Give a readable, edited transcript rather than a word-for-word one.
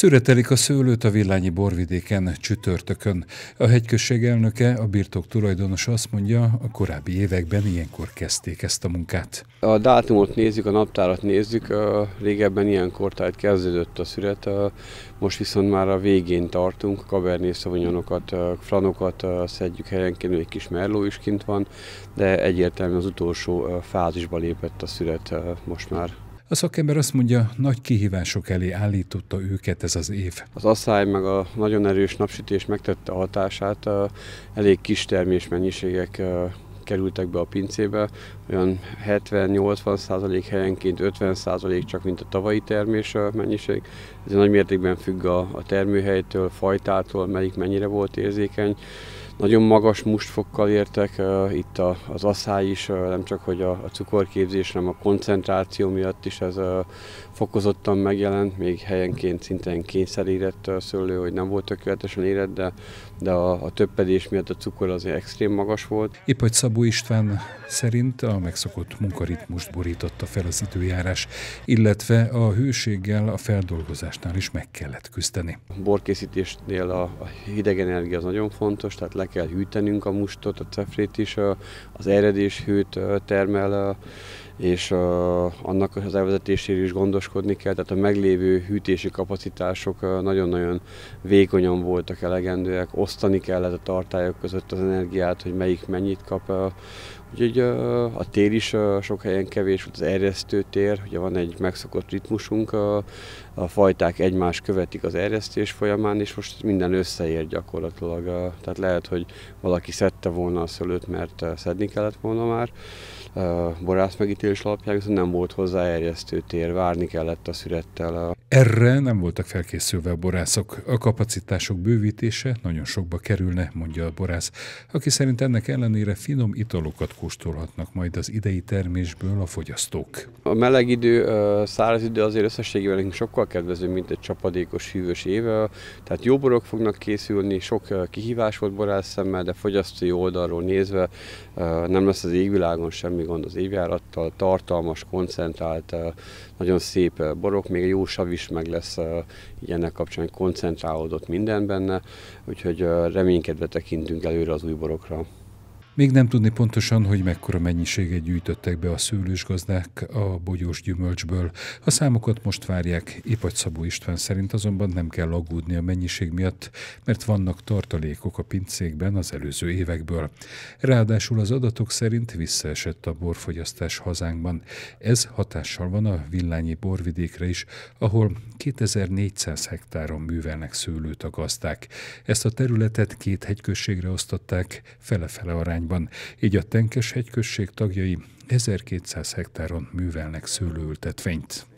Szüretelik a szőlőt a Villányi borvidéken csütörtökön. A hegyközség elnöke, a birtok tulajdonosa azt mondja, a korábbi években ilyenkor kezdték ezt a munkát. A dátumot nézzük, a naptárat nézzük, régebben ilyenkor tehát kezdődött a szüret, most viszont már a végén tartunk, Cabernet Sauvignanokat, franokat szedjük helyenként, egy kis merlot is kint van, de egyértelműen az utolsó fázisba lépett a szüret most már. A szakember azt mondja, nagy kihívások elé állította őket ez az év. Az asszály meg a nagyon erős napsütés megtette a hatását, elég kis termésmennyiségek kerültek be a pincébe, olyan 70-80% helyenként 50% csak, mint a tavalyi termés mennyiség. Ez nagy mértékben függ a termőhelytől, fajtától, melyik mennyire volt érzékeny. Nagyon magas mustfokkal értek, itt az asszály is, nem csak hogy a cukorképzés, hanem a koncentráció miatt is ez fokozottan megjelent, még helyenként szintén kényszerérett szőlő, hogy nem volt tökéletesen érett, de a töppedés miatt a cukor azért extrém magas volt. Ipagy Szabó István szerint a megszokott munkaritmust borította fel az időjárás, illetve a hőséggel a feldolgozásnál is meg kellett küzdeni. A borkészítésnél a hideg energia az nagyon fontos, tehát le kell hűtenünk a mustot, a cefrét is, az eredés hőt termel, és annak az elvezetéséről is gondoskodni kell, tehát a meglévő hűtési kapacitások nagyon-nagyon vékonyan voltak elegendőek, osztani kellett a tartályok között az energiát, hogy melyik mennyit kap. Úgyhogy a tér is sok helyen kevés volt, az erjesztő tér, ugye van egy megszokott ritmusunk, a fajták egymást követik az erjesztés folyamán, és most minden összeér gyakorlatilag. Tehát lehet, hogy valaki szedte volna a szőlőt, mert szedni kellett volna már. Borász megítélés alapján viszont nem volt hozzá erjesztő tér, várni kellett a szürettel. Erre nem voltak felkészülve a borászok. A kapacitások bővítése nagyon sokba kerülne, mondja a borász, aki szerint ennek ellenére finom italokat kóstolhatnak majd az idei termésből a fogyasztók. A meleg idő, száraz idő azért összességében nekünk sokkal kedvezőbb, mint egy csapadékos, hűvös év. Tehát jó borok fognak készülni, sok kihívás volt borász szemmel, de fogyasztói oldalról nézve nem lesz az égvilágon semmi gond az évjárattal, tartalmas, koncentrált, nagyon szép borok, még egy jó sav is meg lesz ennek kapcsán, koncentrálódott minden benne, úgyhogy reménykedve tekintünk előre az új borokra. Még nem tudni pontosan, hogy mekkora mennyiséget gyűjtöttek be a szőlősgazdák a bogyós gyümölcsből. A számokat most várják, Ipagy Szabó István szerint azonban nem kell aggódni a mennyiség miatt, mert vannak tartalékok a pincékben az előző évekből. Ráadásul az adatok szerint visszaesett a borfogyasztás hazánkban. Ez hatással van a Villányi borvidékre is, ahol 2400 hektáron művelnek szőlőt a gazdák. Ezt a területet 2 hegyközségre osztották fele-fele arányban, így a Tenkes hegyközség tagjai 1200 hektáron művelnek szőlőültetvényt.